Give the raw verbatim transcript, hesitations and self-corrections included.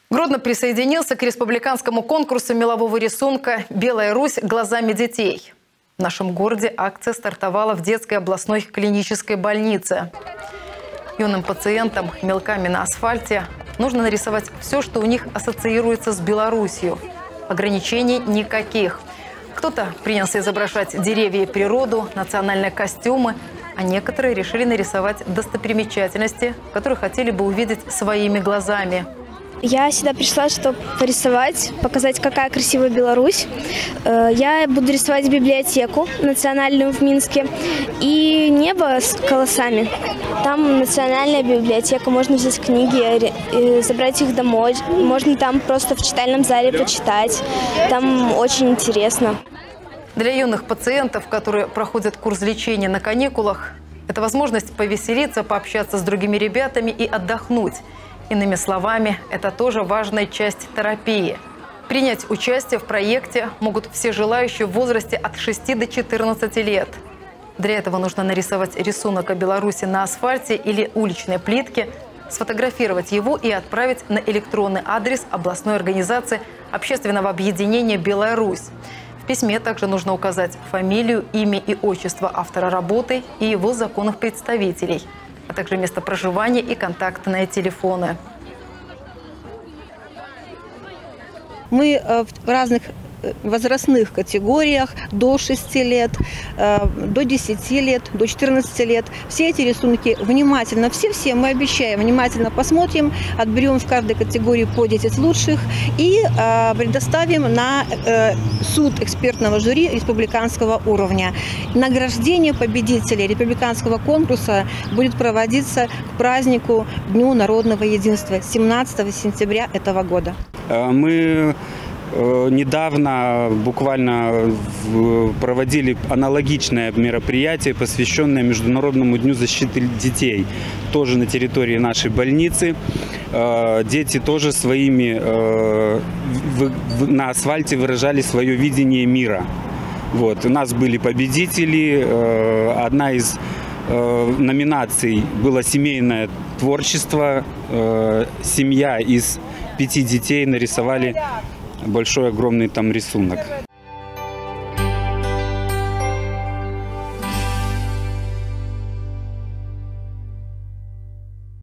Гродно присоединился к республиканскому конкурсу мелового рисунка «Белая Русь глазами детей». В нашем городе акция стартовала в детской областной клинической больнице. Юным пациентам мелками на асфальте нужно нарисовать все, что у них ассоциируется с Беларусью. Ограничений никаких. Кто-то принялся изображать деревья и природу, национальные костюмы, а некоторые решили нарисовать достопримечательности, которые хотели бы увидеть своими глазами. Я сюда пришла, чтобы порисовать, показать, какая красивая Беларусь. Я буду рисовать библиотеку национальную в Минске и небо с колосами. Там национальная библиотека, можно взять книги, забрать их домой. Можно там просто в читальном зале почитать. Там очень интересно. Для юных пациентов, которые проходят курс лечения на каникулах, это возможность повеселиться, пообщаться с другими ребятами и отдохнуть. Иными словами, это тоже важная часть терапии. Принять участие в проекте могут все желающие в возрасте от шести до четырнадцати лет. Для этого нужно нарисовать рисунок о Беларуси на асфальте или уличной плитке, сфотографировать его и отправить на электронный адрес областной организации общественного объединения «Белая Русь». В письме также нужно указать фамилию, имя и отчество автора работы и его законных представителей, а также место проживания и контактные телефоны. Мы в разных возрастных категориях до шести лет, до десяти лет, до четырнадцати лет. Все эти рисунки внимательно, все-все мы обещаем, внимательно посмотрим, отберем в каждой категории по десять лучших и предоставим на суд экспертного жюри республиканского уровня. Награждение победителей республиканского конкурса будет проводиться к празднику Дню народного единства семнадцатого сентября этого года. Мы недавно буквально проводили аналогичное мероприятие, посвященное Международному дню защиты детей, тоже на территории нашей больницы. Дети тоже своими на асфальте выражали свое видение мира. Вот. У нас были победители. Одна из номинаций было семейное творчество. Семья из пяти детей нарисовали большой, огромный там рисунок.